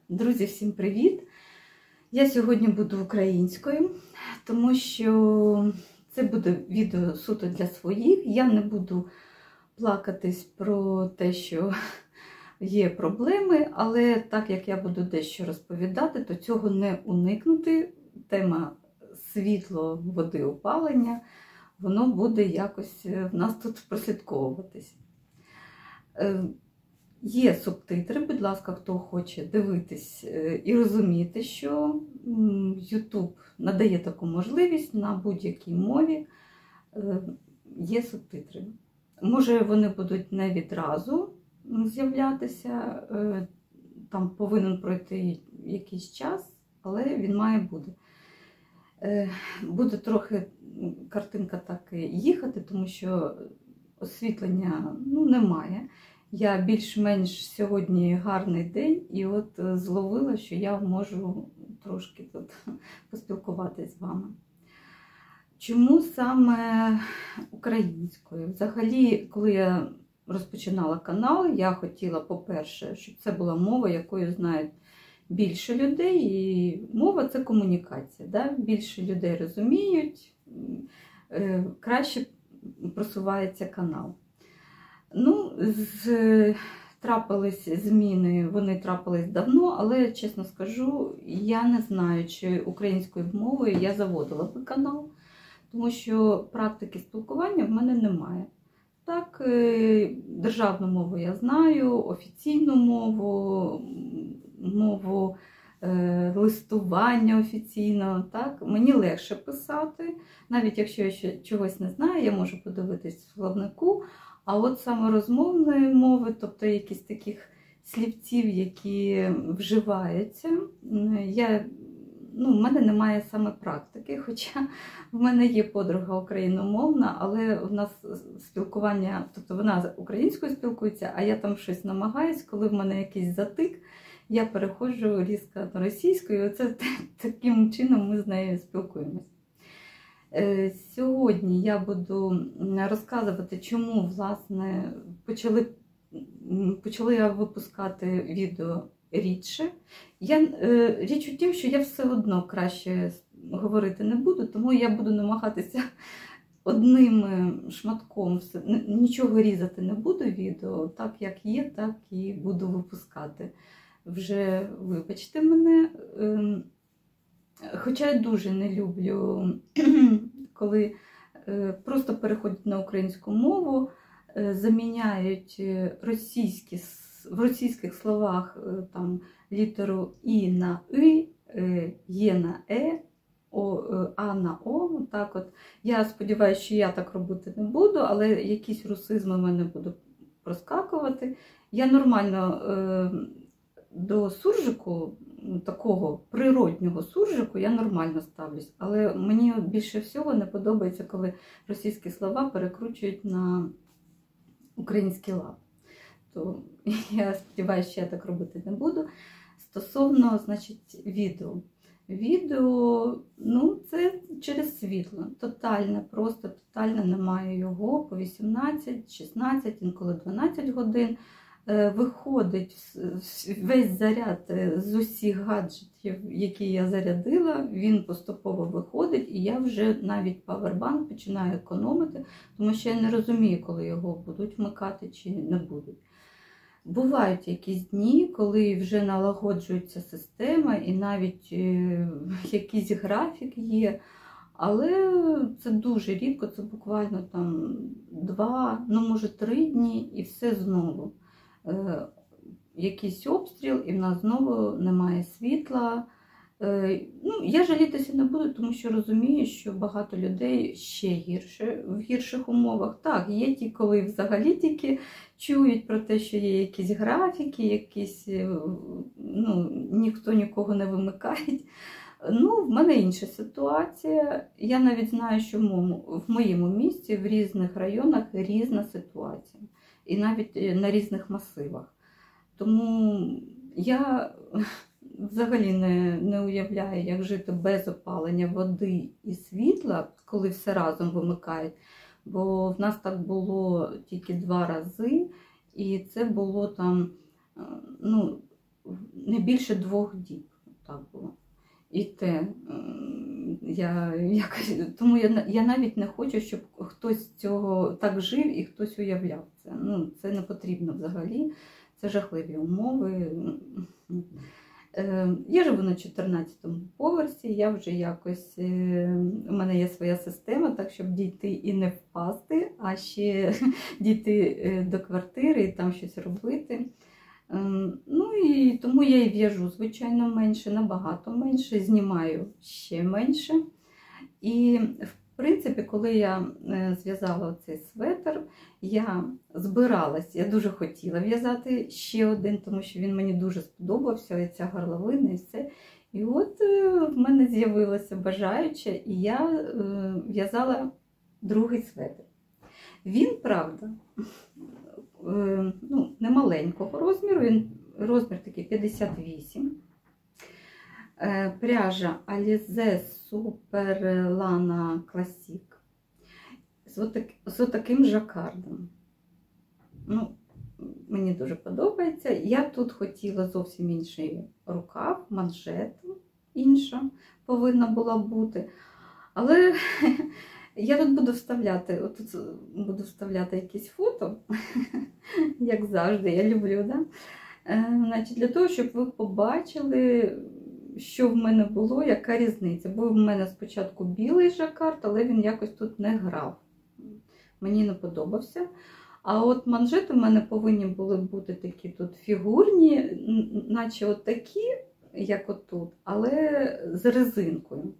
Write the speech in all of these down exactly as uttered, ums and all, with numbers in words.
Друзі, всім привіт! Я сьогодні буду українською, тому що це буде відео суто для своїх. Я не буду плакатись про те, що є проблеми, але так як я буду дещо розповідати, то цього не уникнути. Тема світло, води, опалення, воно буде якось в нас тут прослідковуватись. Є субтитри, будь ласка, хто хоче дивитись і розуміти, що YouTube надає таку можливість на будь-якій мові. Є субтитри. Може, вони будуть не відразу з'являтися, там повинен пройти якийсь час, але він має бути. Буде трохи картинка так їхати, тому що освітлення ну, немає. Я більш-менш сьогодні гарний день, і от зловила, що я можу трошки тут поспілкуватися з вами. Чому саме українською? Взагалі, коли я розпочинала канал, я хотіла, по-перше, щоб це була мова, якою знають більше людей, і мова – це комунікація. Да? Більше людей розуміють, краще просувається канал. Ну, з, трапились зміни, вони трапились давно, але, чесно скажу, я не знаю, чи українською мовою я заводила би канал, тому що практики спілкування в мене немає. Так, державну мову я знаю, офіційну мову, мову е, листування офіційного, так, мені легше писати, навіть якщо я ще чогось не знаю, я можу подивитись в словнику. А от саме розмовної мови, тобто якісь таких слівців, які вживаються, я, ну, в мене немає саме практики, хоча в мене є подруга україномовна, але в нас спілкування, тобто вона українською спілкується, а я там щось намагаюсь, коли в мене якийсь затик, я переходжу різко на російську, і оце таким чином ми з нею спілкуємося. Сьогодні я буду розказувати, чому, власне, почали, почали я випускати відео рідше. Я, річ у тім, що я все одно краще говорити не буду, тому я буду намагатися одним шматком, нічого різати не буду відео, так як є, так і буду випускати. Вже вибачте мене. Хоча я дуже не люблю, коли просто переходять на українську мову, заміняють російські, в російських словах там, літеру І на И, Є на Е, О, А на О. Так от. Я сподіваюся, що я так робити не буду, але якісь русизми в мене будуть проскакувати. Я нормально до суржику, такого природнього суржику, я нормально ставлюсь. Але мені більше всього не подобається, коли російські слова перекручують на український лад. То я сподіваюся, що я так робити не буду. Стосовно, значить, відео. Відео, ну, це через світло. Тотальне, просто тотально немає його по вісімнадцять, шістнадцять, інколи дванадцять годин. Виходить весь заряд з усіх гаджетів, які я зарядила, він поступово виходить, і я вже навіть павербанк починаю економити, тому що я не розумію, коли його будуть вмикати чи не будуть. Бувають якісь дні, коли вже налагоджується система і навіть якийсь графік є, але це дуже рідко, це буквально там два, ну може три дні і все знову. Якийсь обстріл, і в нас знову немає світла. Ну, я жалітися не буду, тому що розумію, що багато людей ще гірше, в гірших умовах. Так, є ті, коли взагалі тільки чують про те, що є якісь графіки, якісь, ну, ніхто нікого не вимикає. Ну, в мене інша ситуація. Я навіть знаю, що в моєму, в моєму місті, в різних районах різна ситуація. І навіть на різних масивах. Тому я взагалі не, не уявляю, як жити без опалення води і світла, коли все разом вимикають. Бо в нас так було тільки два рази, і це було там, ну, не більше двох діб. Так було. І те, я, якось, тому я, я навіть не хочу, щоб хтось цього так жив і хтось уявляв це. Ну, це не потрібно взагалі, це жахливі умови. Я живу на чотирнадцятому поверсі, я вже якось, у мене є своя система, так, щоб дійти і не впасти, а ще дійти до квартири і там щось робити. Ну і тому я і в'яжу, звичайно, менше, набагато менше, знімаю ще менше. І, в принципі, коли я зв'язала цей светр, я збиралась, я дуже хотіла в'язати ще один, тому що він мені дуже сподобався, і ця горловина і все. І от в мене з'явилося бажаюче, і я в'язала другий светр. Він, правда, ну, не маленького розміру, він розмір такий п'ятдесят вісім. Пряжа Alize Super Lana Classic з, отак, з отаким жакардом. Ну, мені дуже подобається. Я тут хотіла зовсім інший рукав, манжету інша повинна була бути. Але я тут буду вставляти, отут буду вставляти якісь фото, як завжди, я люблю, да? Значить, для того, щоб ви побачили, що в мене було, яка різниця. Був в мене спочатку білий жакард, але він якось тут не грав. Мені не подобався. А от манжети в мене повинні були бути такі тут фігурні, наче от такі, як отут, але з резинкою.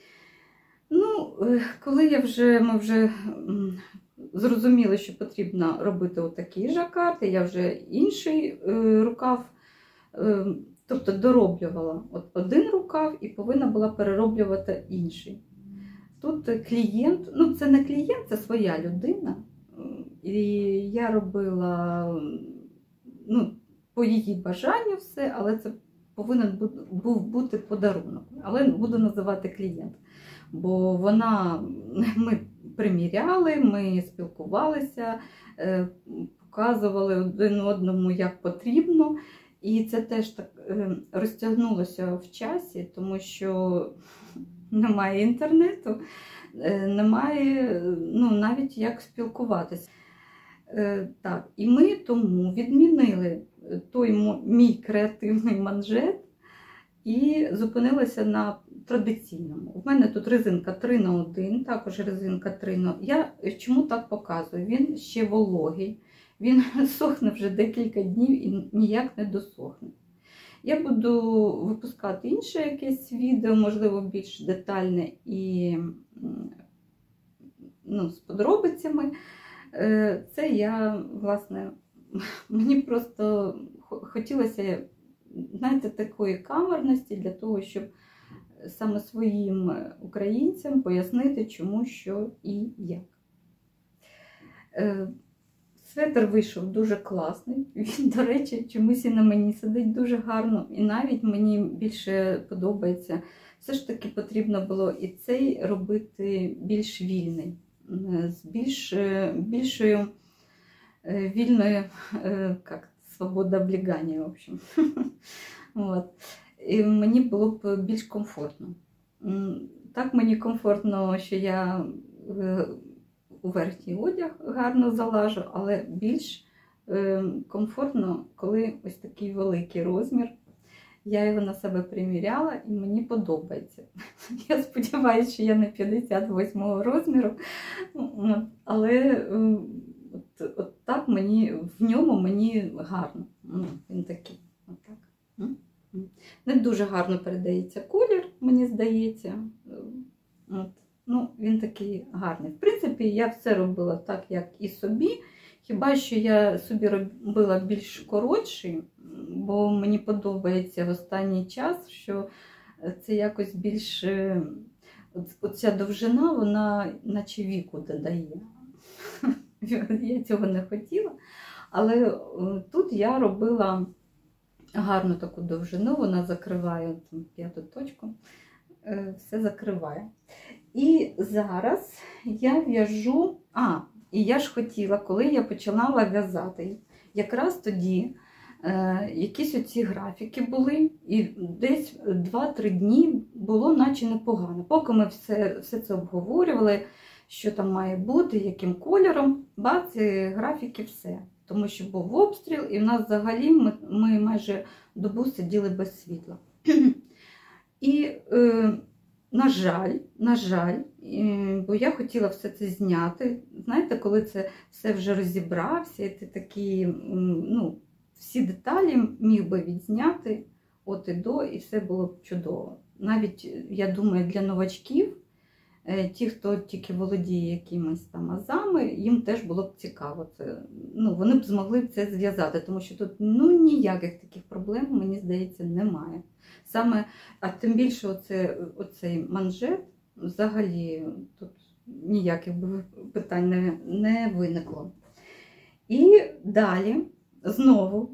Ну, коли я вже, ми вже зрозуміли, що потрібно робити отакий жакард, я вже інший рукав, тобто дороблювала от один рукав і повинна була перероблювати інший. Тут клієнт, ну це не клієнт, це своя людина. І я робила, ну, по її бажанню все, але це повинен був бути подарунок. Але буду називати клієнт. Бо вона, ми приміряли, ми спілкувалися, показували один одному, як потрібно. І це теж так розтягнулося в часі, тому що немає інтернету, немає, ну, навіть як спілкуватися. Так, і ми тому відмінили той мій креативний манжет і зупинилися на традиційному. У мене тут резинка три на один, також резинка три на один. Я чому так показую? Він ще вологий, він сохне вже декілька днів і ніяк не досохне. Я буду випускати інше якесь відео, можливо, більш детальне і, ну, з подробицями. Це я, власне, мені просто хотілося, знаєте, такої камерності для того, щоб саме своїм українцям пояснити, чому, що і як. Светр вийшов дуже класний, він, до речі, чомусь і на мені сидить дуже гарно, і навіть мені більше подобається. Все ж таки потрібно було і цей робити більш вільний, з більш, більшою вільною, як, свобода облігання, в общем. От. І мені було б більш комфортно. Так мені комфортно, що я у верхній одяг гарно залажу, але більш комфортно, коли ось такий великий розмір. Я його на себе приміряла і мені подобається. Я сподіваюся, що я не п'ятдесят восьмого розміру, але от, от так мені, в ньому мені гарно. Він такий. Отак. Не дуже гарно передається колір, мені здається. От. Ну, він такий гарний. В принципі, я все робила так, як і собі. Хіба що я собі робила більш коротший, бо мені подобається в останній час, що це якось більш, оця довжина, вона наче віку додає. Я цього не хотіла. Але тут я робила гарну таку довжину, вона закриває там, п'яту точку, все закриває. І зараз я в'яжу, а, і я ж хотіла, коли я починала в'язати, якраз тоді Е, якісь оці графіки були, і десь два-три дні було наче непогано. Поки ми все, все це обговорювали, що там має бути, яким кольором, бац, графіки, все. Тому що був обстріл, і в нас взагалі ми, ми майже добу сиділи без світла. І, е, на жаль, на жаль, е, бо я хотіла все це зняти. Знаєте, коли це все вже розібрався, і ти такі, ну, всі деталі міг би відзняти от і до, і все було б чудово. Навіть, я думаю, для новачків, ті, хто тільки володіє якимись там азами, їм теж було б цікаво. Це, ну, вони б змогли це зв'язати, тому що тут, ну, ніяких таких проблем, мені здається, немає. Саме, а тим більше оце, оцей манжет, взагалі тут ніяких питань не, не виникло. І далі, знову,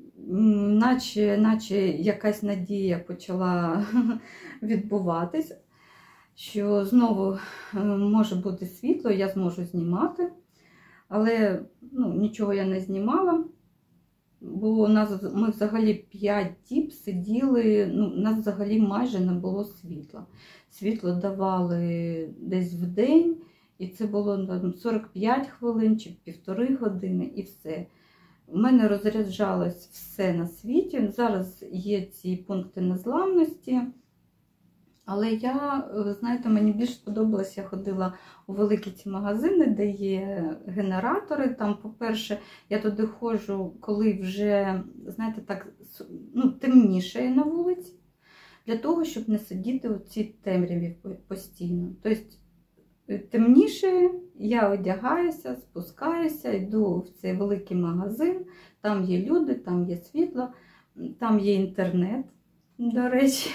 наче, наче якась надія почала відбуватись, що знову може бути світло, я зможу знімати, але, ну, нічого я не знімала, бо у нас, ми взагалі п'ять діб сиділи, ну, у нас взагалі майже не було світла. Світло давали десь в день, і це було там сорок п'ять хвилин чи півтори години, і все. У мене розряджалось все на світі. Зараз є ці пункти незламності. Але я, ви знаєте, мені більш сподобалось, я ходила у великі ці магазини, де є генератори. Там, по-перше, я туди ходжу, коли вже, знаєте, так, ну, темніше на вулиці, для того, щоб не сидіти у цій темряві постійно. Тобто, темніше, я одягаюся, спускаюся, йду в цей великий магазин, там є люди, там є світло, там є інтернет, до речі.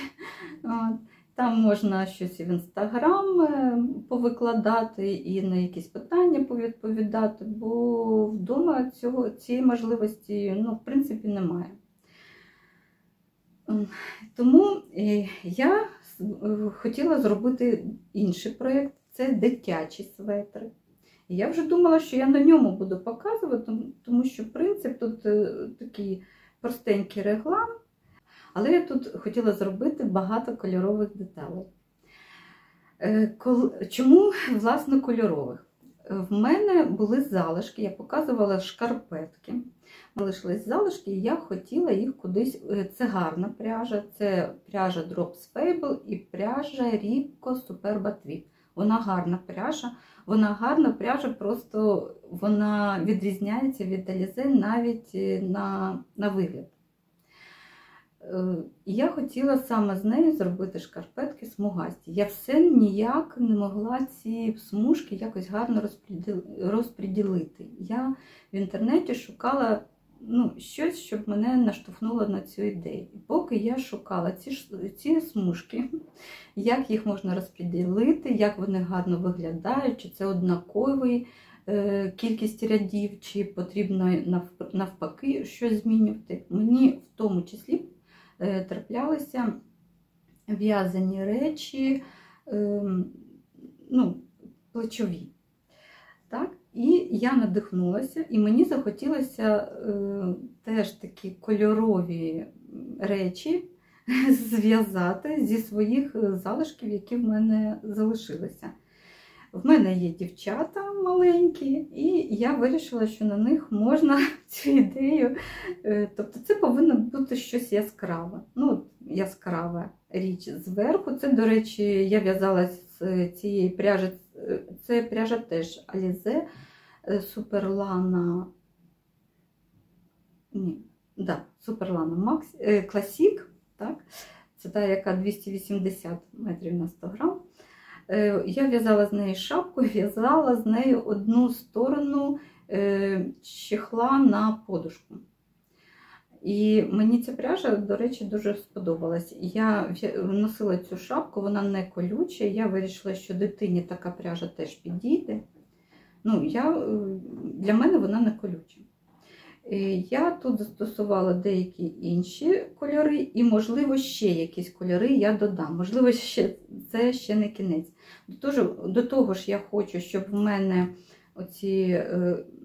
Там можна щось і в Інстаграм повикладати, і на якісь питання повідповідати, бо вдома цього, цієї можливості, ну, в принципі, немає. Тому я хотіла зробити інший проєкт. Це дитячі светри. І я вже думала, що я на ньому буду показувати, тому що принцип тут такий простенький реглан, але я тут хотіла зробити багато кольорових деталей. Чому, власне, кольорових? В мене були залишки, я показувала шкарпетки. Залишились залишки, і я хотіла їх кудись. Це гарна пряжа, це пряжа Drops Fable і пряжа Rico Superba Tweed. Вона гарна пряжа, вона гарна пряжа, просто вона відрізняється від Alize навіть на, на вигляд. І я хотіла саме з нею зробити шкарпетки смугасті. Я все ніяк не могла ці смужки якось гарно розподілити. Я в інтернеті шукала, ну, щось, щоб мене наштовхнуло на цю ідею. І поки я шукала ці, ці смужки, як їх можна розподілити, як вони гарно виглядають, чи це однаковий е, кількість рядів, чи потрібно навпаки щось змінювати. Мені в тому числі е, траплялися в'язані речі, е, ну, плечові. Так? І я надихнулася, і мені захотілося е, теж такі кольорові речі зв'язати зі своїх залишків, які в мене залишилися. В мене є дівчата маленькі, і я вирішила, що на них можна цю ідею, е, тобто це повинно бути щось яскраве. Ну, яскрава річ зверху. Це, до речі, я в'язала з цієї пряжі, це пряжа теж Alize, Superlana, ні, да, Superlana Max, Classic, так? Це та, яка двісті вісімдесят метрів на сто грам. Я в'язала з нею шапку, в'язала з нею одну сторону чехла на подушку. І мені ця пряжа, до речі, дуже сподобалась. Я носила цю шапку, вона не колюча, я вирішила, що дитині така пряжа теж підійде. Ну, я, для мене вона не колюча. Я тут застосувала деякі інші кольори і, можливо, ще якісь кольори я додам. Можливо, ще, це ще не кінець. До того, до того ж, я хочу, щоб в мене оці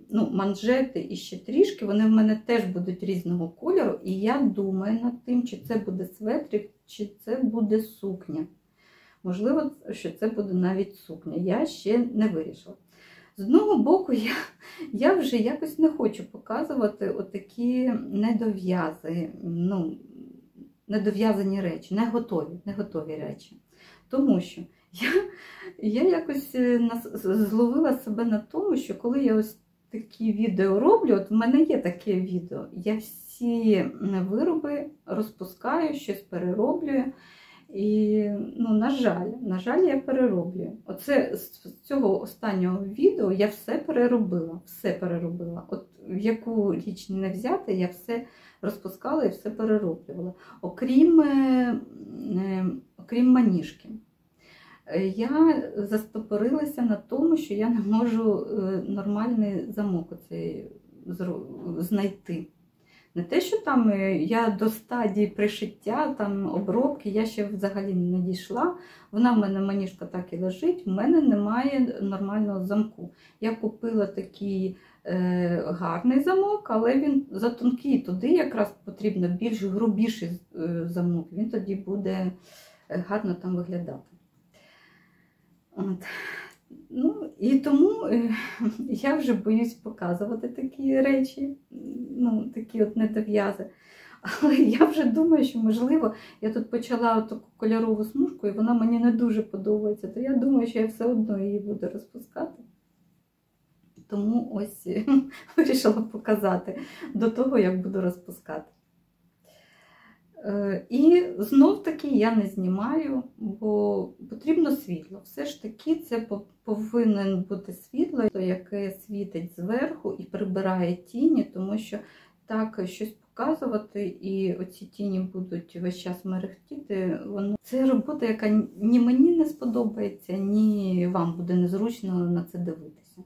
ну, манжети і ще трішки, вони в мене теж будуть різного кольору. І я думаю над тим, чи це буде светрик, чи це буде сукня. Можливо, що це буде навіть сукня. Я ще не вирішила. З одного боку, я, я вже якось не хочу показувати отакі недов'язи, ну, недов'язані речі, не готові, не готові речі. Тому що я, я якось зловила себе на тому, що коли я ось такі відео роблю, от в мене є таке відео, я всі вироби розпускаю, щось перероблюю. І, ну, на жаль, на жаль, я перероблюю. Оце з цього останнього відео я все переробила, все переробила. От в яку річ не взяти, я все розпускала і все перероблювала. Окрім, е, окрім маніжки. Я застопорилася на тому, що я не можу нормальний замок оцей знайти. Не те, що там я до стадії пришиття, там обробки, я ще взагалі не дійшла. Вона в мене, маніжка, так і лежить, в мене немає нормального замку. Я купила такий е, гарний замок, але він затонкий, туди якраз потрібно більш грубіший замок, він тоді буде гарно там виглядати. От. Ну, і тому е, я вже боюсь показувати такі речі, ну, такі от недов'язи. Але я вже думаю, що, можливо, я тут почала таку кольорову смужку, і вона мені не дуже подобається, то я думаю, що я все одно її буду розпускати. Тому ось вирішила показати до того, як буду розпускати. І знов-таки я не знімаю, бо потрібно світло. Все ж таки це повинен бути світло, яке світить зверху і прибирає тіні, тому що так щось показувати і оці тіні будуть весь час мерехтіти. Воно... Це робота, яка ні мені не сподобається, ні вам буде незручно на це дивитися.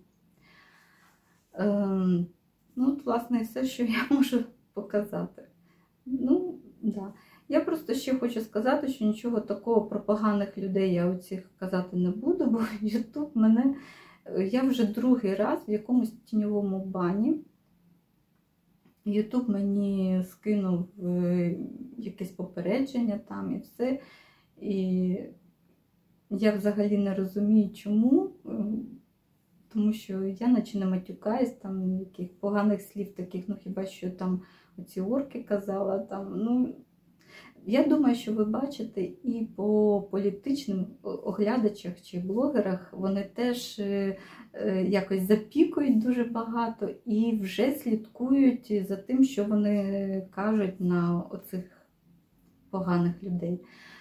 Ем, ну, от, власне, все, що я можу показати. Ну, да. Я просто ще хочу сказати, що нічого такого про поганих людей я оцих казати не буду, бо YouTube мене, я вже другий раз в якомусь тіньовому бані. YouTube мені скинув якесь попередження там і все. І я взагалі не розумію, чому. Тому що я наче не матюкаюсь, там яких поганих слів таких, ну хіба що там оці орки казала, там, ну, я думаю, що ви бачите і по політичним оглядачах чи блогерах, вони теж якось запікують дуже багато і вже слідкують за тим, що вони кажуть на оцих поганих людей.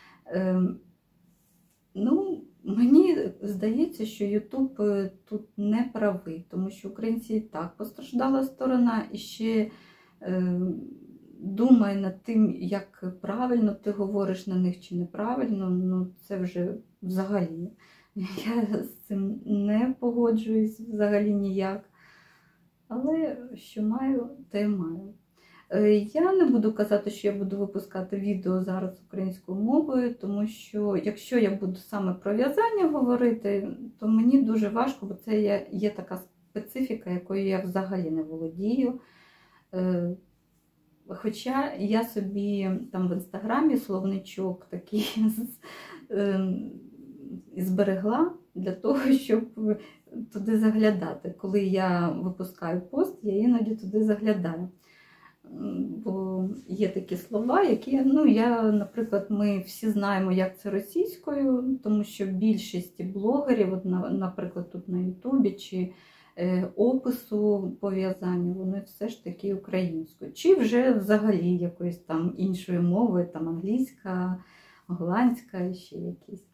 Ну, мені здається, що YouTube тут не правий, тому що українці і так постраждала сторона, і ще е, думає над тим, як правильно ти говориш на них чи неправильно, ну це вже взагалі. Я з цим не погоджуюсь взагалі ніяк. Але що маю, те маю. Я не буду казати, що я буду випускати відео зараз українською мовою, тому що якщо я буду саме про в'язання говорити, то мені дуже важко, бо це є, є така специфіка, якою я взагалі не володію. Хоча я собі там в інстаграмі словничок такий зберегла для того, щоб туди заглядати. Коли я випускаю пост, я іноді туди заглядаю. Бо є такі слова, які, ну, я, наприклад, ми всі знаємо, як це російською, тому що більшість блогерів, от, наприклад, тут на Ютубі, чи е, опису по в'язанню, вони все ж таки українською. Чи вже взагалі якоюсь там іншою мовою, там англійська, голландська, ще якісь.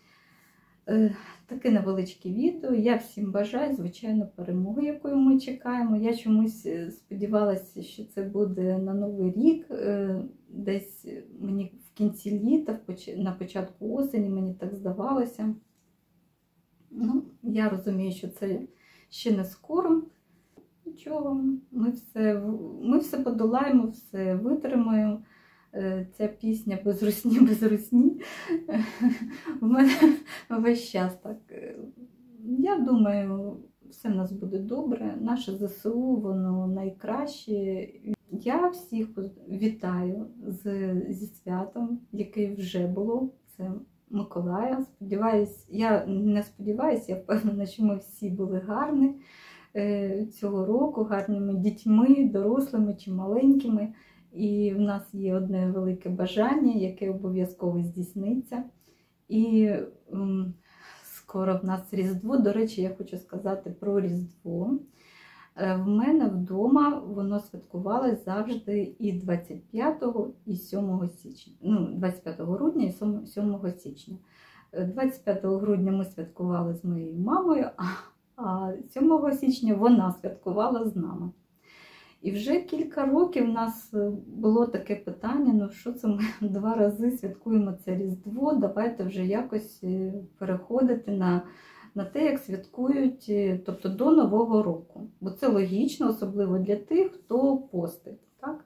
Таке невеличке відео. Я всім бажаю, звичайно, перемоги, якою ми чекаємо. Я чомусь сподівалася, що це буде на Новий рік, десь мені в кінці літа, на початку осені, мені так здавалося. Ну, я розумію, що це ще не скоро. Нічого, ми все, ми все подолаємо, все витримаємо. Ця пісня без русні, без русні. У мене весь час так. Я думаю, все в нас буде добре. Наше зе се у, воно найкраще. Я всіх вітаю з, зі святом, яке вже було. Це Миколая. Сподіваюсь, я не сподіваюся, я впевнена, що ми всі були гарні цього року, гарними дітьми, дорослими чи маленькими. І в нас є одне велике бажання, яке обов'язково здійсниться. І м, скоро в нас Різдво. До речі, я хочу сказати про Різдво. В мене вдома воно святкувалось завжди і двадцять п'ятого, і сьомого січня. Ну, двадцять п'ятого грудня і сьомого січня. двадцять п'ятого грудня ми святкували з моєю мамою, а сьомого січня вона святкувала з нами. І вже кілька років в нас було таке питання, ну що це ми два рази святкуємо це Різдво, давайте вже якось переходити на, на те, як святкують, тобто до Нового року. Бо це логічно, особливо для тих, хто постить. Так?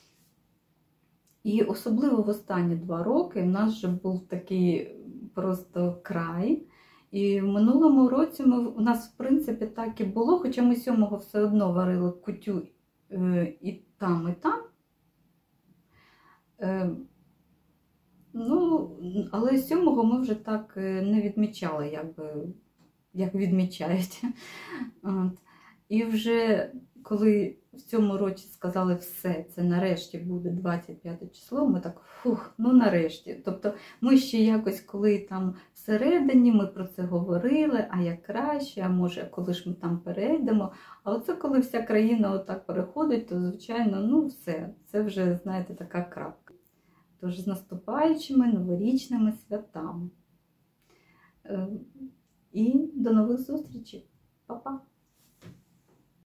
І особливо в останні два роки в нас вже був такий просто край. І в минулому році ми, у нас в принципі так і було, хоча ми сьомого все одно варили кутю і там, і там. Ну, але сьомого ми вже так не відмічали, як, би, як відмічають. От. І вже коли в цьому році сказали все, це нарешті буде двадцять п'яте число, ми так, фух, ну нарешті. Тобто ми ще якось, коли там всередині ми про це говорили, а як краще, а може, коли ж ми там перейдемо. А оце коли вся країна отак переходить, то, звичайно, ну все, це вже, знаєте, така крапка. Тож з наступаючими новорічними святами. І до нових зустрічей. Па-па!